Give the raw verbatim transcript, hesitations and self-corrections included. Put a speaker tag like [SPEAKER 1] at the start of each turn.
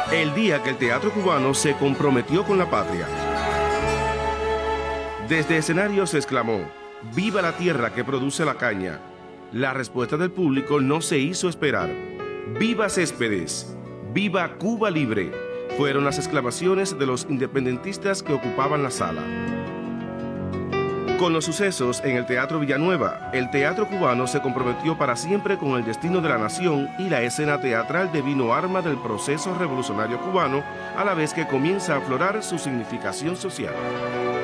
[SPEAKER 1] el día que el teatro cubano se comprometió con la patria. Desde escenarios se exclamó: ¡viva la tierra que produce la caña! La respuesta del público no se hizo esperar. ¡Viva Céspedes! ¡Viva Cuba libre! Fueron las exclamaciones de los independentistas que ocupaban la sala. Con los sucesos en el Teatro Villanueva, el teatro cubano se comprometió para siempre con el destino de la nación y la escena teatral devino arma del proceso revolucionario cubano, a la vez que comienza a aflorar su significación social.